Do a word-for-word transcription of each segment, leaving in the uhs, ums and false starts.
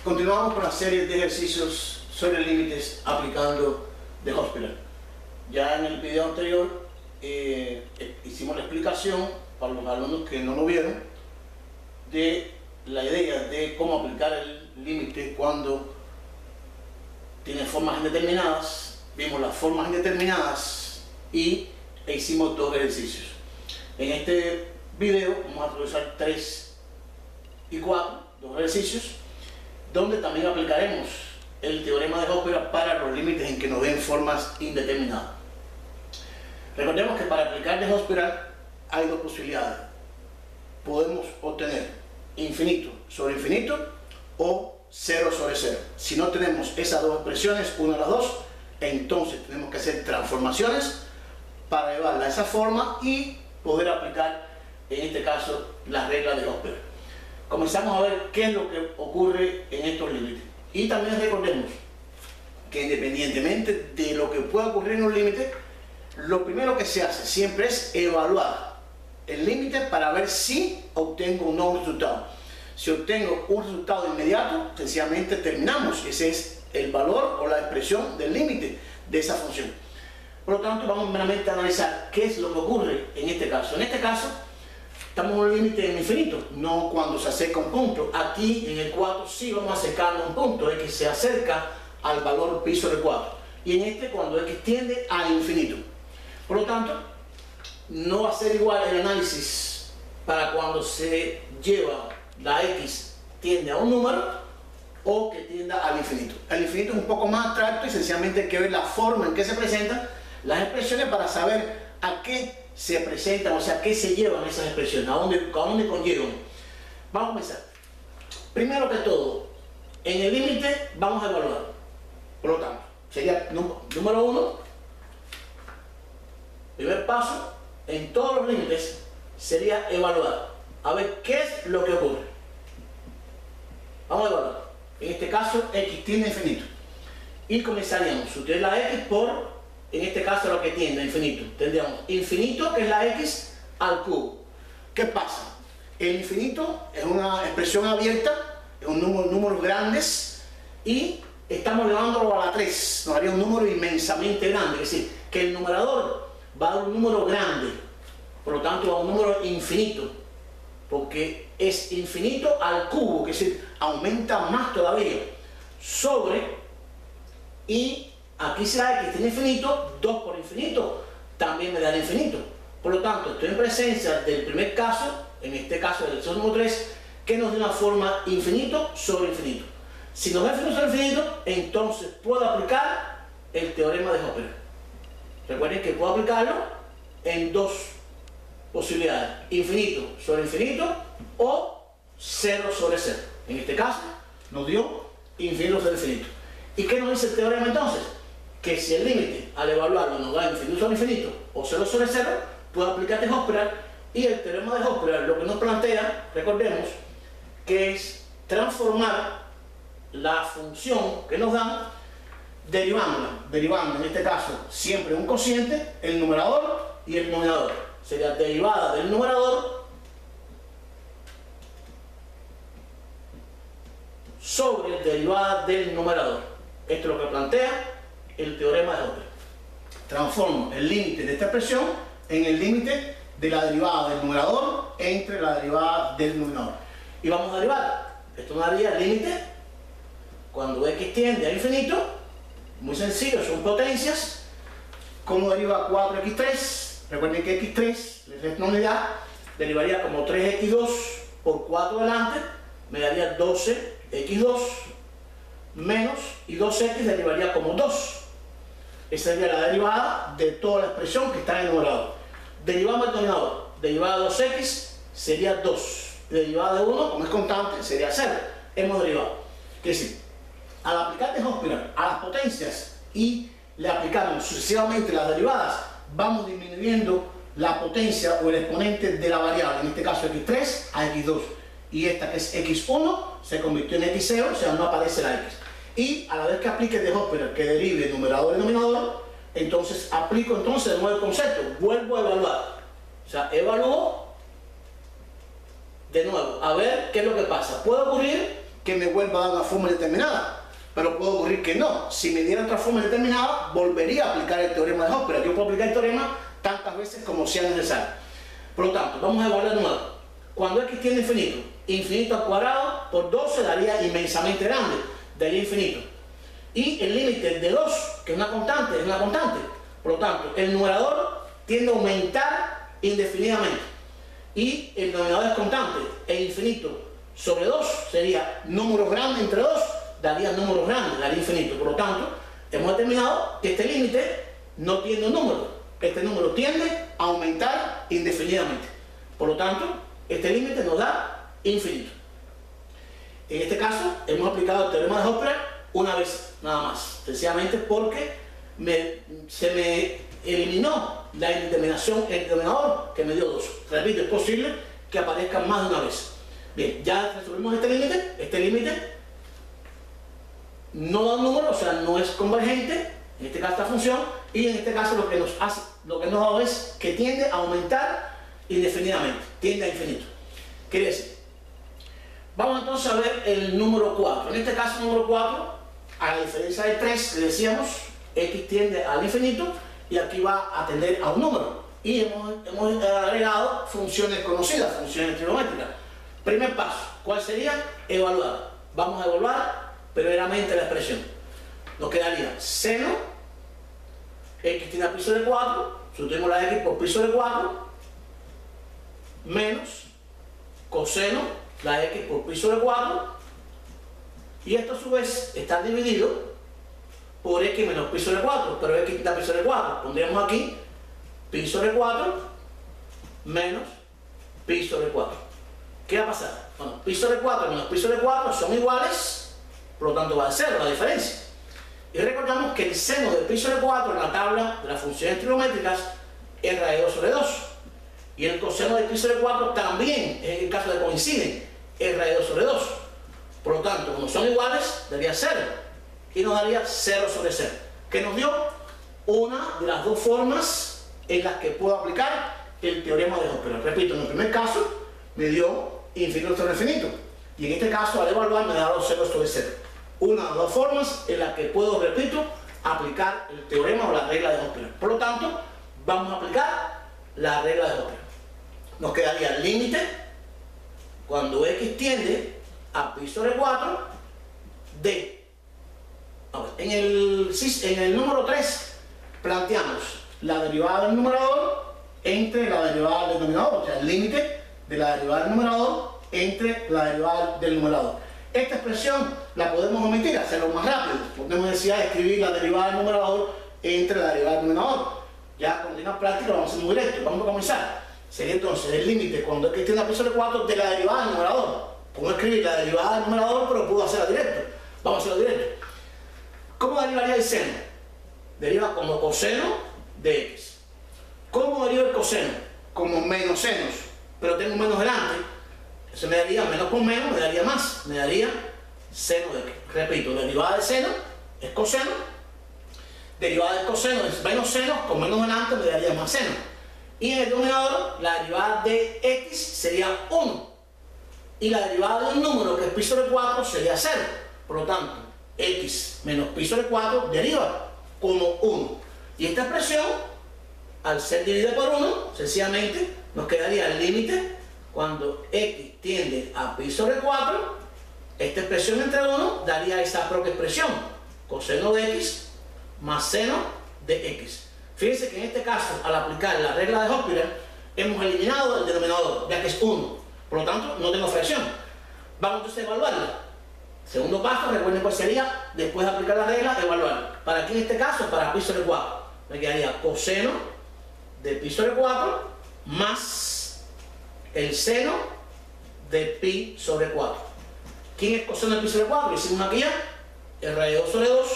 Continuamos con la serie de ejercicios sobre límites aplicando de Hospital. Ya en el video anterior eh, hicimos la explicación para los alumnos que no lo vieron de la idea de cómo aplicar el límite cuando tiene formas indeterminadas. Vimos las formas indeterminadas y e hicimos dos ejercicios. En este video vamos a realizar tres y cuatro, dos ejercicios, donde también aplicaremos el teorema de Hospital para los límites en que nos den formas indeterminadas. Recordemos que para aplicar de Hospital hay dos posibilidades. Podemos obtener infinito sobre infinito o cero sobre cero. Si no tenemos esas dos expresiones, una de las dos, entonces tenemos que hacer transformaciones para llevarla a esa forma y poder aplicar, en este caso, las reglas de Hospital. Comenzamos a ver qué es lo que ocurre en estos límites. Y también recordemos que independientemente de lo que pueda ocurrir en un límite, lo primero que se hace siempre es evaluar el límite para ver si obtengo un nuevo resultado. Si obtengo un resultado inmediato, sencillamente terminamos. Ese es el valor o la expresión del límite de esa función. Por lo tanto, vamos meramente a analizar qué es lo que ocurre en este caso. En este caso, estamos en un límite en infinito, no cuando se acerca un punto. Aquí en el cuatro sí vamos acercando a un punto, x se acerca al valor piso del cuatro. Y en este cuando x tiende al infinito. Por lo tanto, no va a ser igual el análisis para cuando se lleva la x tiende a un número o que tienda al infinito. El infinito es un poco más abstracto y sencillamente hay que ver la forma en que se presentan las expresiones para saber a qué se presentan, o sea, qué se llevan esas expresiones, a dónde, a dónde conllevan. Vamos a comenzar. Primero que todo, en el límite vamos a evaluar. Por lo tanto, sería número uno, primer paso en todos los límites sería evaluar, a ver qué es lo que ocurre. Vamos a evaluar. En este caso, x tiende a infinito. Y comenzaríamos a sustituir la x por, en este caso, lo que tiende a infinito. Tendríamos infinito, que es la x, al cubo. ¿Qué pasa? El infinito es una expresión abierta, es un número, números grandes, y estamos llevándolo a la tres. Nos haría un número inmensamente grande. Es decir, que el numerador va a dar un número grande, por lo tanto va a un número infinito, porque es infinito al cubo, que es decir, aumenta más todavía, sobre, y aquí será x tiene infinito, dos por infinito, también me da el infinito. Por lo tanto, estoy en presencia del primer caso, en este caso del ejercicio número tres, que nos da una forma infinito sobre infinito. Si nos da infinito sobre infinito, entonces puedo aplicar el teorema de Hospital. Recuerden que puedo aplicarlo en dos posibilidades, infinito sobre infinito o cero sobre cero. En este caso nos dio infinito sobre infinito. ¿Y qué nos dice el teorema entonces? Que si el límite al evaluarlo nos da infinito sobre infinito o cero sobre cero, puedo aplicar de Hospital, y el teorema de Hospital lo que nos plantea, recordemos, que es transformar la función que nos dan, derivándola, derivando en este caso siempre un cociente, el numerador y el denominador. Sería derivada del numerador sobre derivada del numerador. Esto es lo que plantea el teorema de Hospital. Transformo el límite de esta expresión en el límite de la derivada del numerador entre la derivada del denominador. Y vamos a derivar. Esto nos daría el límite cuando x tiende a infinito. Muy sencillo, son potencias. ¿Cómo deriva cuatro equis tres? Recuerden que equis tres, la unidad, derivaría como tres equis dos por cuatro delante, me daría doce equis dos, menos, y dos equis derivaría como dos. Esa sería la derivada de toda la expresión que está en el numerador. Derivamos el denominador. Derivada de dos equis sería dos. Derivada de uno, como es constante, sería cero. Hemos derivado. Es decir, al aplicar de Hospital a las potencias y le aplicamos sucesivamente las derivadas, vamos disminuyendo la potencia o el exponente de la variable, en este caso equis tres a equis dos. Y esta que es equis uno se convirtió en equis cero, o sea, no aparece la x. Y a la vez que aplique de Hospital que derive numerador y denominador, entonces aplico entonces de nuevo el concepto, vuelvo a evaluar. O sea, evalúo de nuevo, a ver qué es lo que pasa. Puede ocurrir que me vuelva a dar una forma determinada, pero puede ocurrir que no. Si me diera otra forma determinada, volvería a aplicar el teorema de Hospera. Yo puedo aplicar el teorema tantas veces como sea necesario. Por lo tanto, vamos a evaluar de nuevo. Cuando x tiende a infinito, infinito al cuadrado por doce daría inmensamente grande, daría infinito. Y el límite de dos, que es una constante, es una constante. Por lo tanto, el numerador tiende a aumentar indefinidamente. Y el denominador es constante. El infinito sobre dos sería números grandes entre dos, daría números grandes, daría infinito. Por lo tanto, hemos determinado que este límite no tiende a un número. Este número tiende a aumentar indefinidamente. Por lo tanto, este límite nos da infinito. En este caso, hemos aplicado el teorema de Hospera una vez nada más, sencillamente porque me, se me eliminó la indeterminación, el denominador que me dio dos. Repito, es posible que aparezcan más de una vez. Bien, ya resolvimos este límite. Este límite no da un número, o sea, no es convergente, en este caso esta función, y en este caso lo que nos hace, lo que nos da es que tiende a aumentar indefinidamente, tiende a infinito. Quiere decir, vamos entonces a ver el número cuatro. En este caso, el número cuatro, a la diferencia del tres, que decíamos, x tiende al infinito, y aquí va a tender a un número. Y hemos, hemos agregado funciones conocidas, funciones trigonométricas. Primer paso, ¿cuál sería? Evaluar. Vamos a evaluar primeramente la expresión. Nos quedaría seno, x tiende a pi sobre cuatro, sustituimos la x por pi sobre cuatro, menos coseno, la x por pi sobre cuatro, y esto a su vez está dividido por x menos pi sobre cuatro, pero x tiende a pi sobre cuatro. Pondríamos aquí pi sobre cuatro menos pi sobre cuatro. ¿Qué va a pasar? Bueno, pi sobre cuatro menos pi sobre cuatro son iguales, por lo tanto va a ser la diferencia. Y recordamos que el seno de pi sobre cuatro en la tabla de las funciones trigonométricas es raíz de dos sobre dos. Y el coseno de pi sobre cuatro también, en el caso de coinciden, es raíz de dos sobre dos. Por lo tanto, como son iguales, daría cero. Y nos daría cero sobre cero. Que nos dio una de las dos formas en las que puedo aplicar el teorema de Hospera. Repito, en el primer caso me dio infinito sobre infinito. Y en este caso, al evaluar, me da dos ceros sobre cero. Una de las dos formas en las que puedo, repito, aplicar el teorema o la regla de Hospera. Por lo tanto, vamos a aplicar la regla de Hospera. Nos quedaría el límite cuando x tiende a pi sobre cuatro de... A ver, en, el, en el número tres planteamos la derivada del numerador entre la derivada del denominador, o sea, el límite de la derivada del numerador entre la derivada del numerador. Esta expresión la podemos omitir, hacerlo más rápido. Podemos decir escribir la derivada del numerador entre la derivada del denominador. Ya con una práctica lo vamos a hacer muy directo. Vamos a comenzar. Sería entonces el límite cuando x tiende a pi sobre cuatro de la derivada del numerador. Puedo escribir la derivada del numerador, pero puedo hacerla directo. Vamos a hacerlo directo. ¿Cómo derivaría el seno? Deriva como coseno de x. ¿Cómo deriva el coseno? Como menos senos, pero tengo menos delante. Eso me daría menos por menos, me daría más. Me daría seno de x. Repito, derivada de seno es coseno. Derivada del coseno es menos seno, con menos delante me daría más seno. Y en el denominador, la derivada de x sería uno. Y la derivada de un número que es pi sobre cuatro sería cero. Por lo tanto, x menos pi sobre cuatro deriva como uno. Y esta expresión, al ser dividida por uno, sencillamente nos quedaría el límite cuando x tiende a pi sobre cuatro. Esta expresión entre uno daría esa propia expresión, coseno de x más seno de x. Fíjense que en este caso, al aplicar la regla de Hospera, hemos eliminado el denominador, ya que es uno. Por lo tanto, no tengo fracción. Vamos entonces a evaluarla. Segundo paso, recuerden cuál sería, después de aplicar la regla, evaluarla. ¿Para aquí en este caso? Para pi sobre cuatro. Me quedaría coseno de pi sobre cuatro más el seno de pi sobre cuatro. ¿Quién es coseno de pi sobre cuatro? Lo hicimos aquí ya. El raíz de dos sobre dos.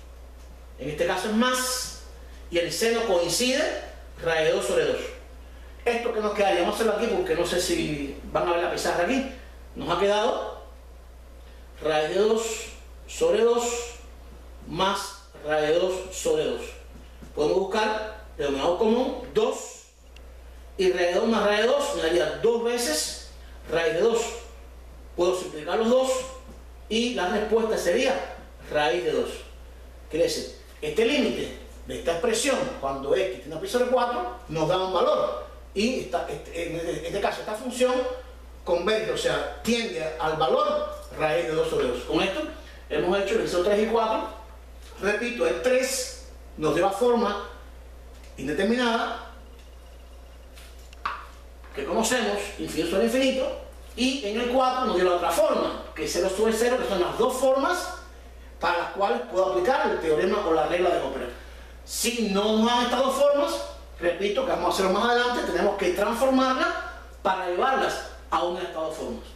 En este caso es más. Y el seno coincide, raíz de dos sobre dos. Esto que nos quedaría, vamos a hacerlo aquí porque no sé si van a ver la pizarra aquí. Nos ha quedado raíz de dos sobre dos más raíz de dos sobre dos. Podemos buscar denominador común, dos, y raíz de dos más raíz de dos me daría dos veces raíz de dos. Puedo simplificar los dos y la respuesta sería raíz de dos. Quiere decir, este límite de esta expresión, cuando x tiene una piso de cuatro, nos da un valor. Y esta, este, en este caso, esta función converge, o sea, tiende al valor raíz de dos sobre dos. Con esto hemos hecho el ejercicio tres y cuatro. Repito, el tres nos lleva forma indeterminada que conocemos, infinito sobre infinito, y en el cuatro nos dio la otra forma, que es cero sobre cero, que son las dos formas para las cuales puedo aplicar el teorema o la regla de Hopper. Si no nos dan estas dos formas, repito, que vamos a hacerlo más adelante, tenemos que transformarlas para llevarlas a una de estas dos formas.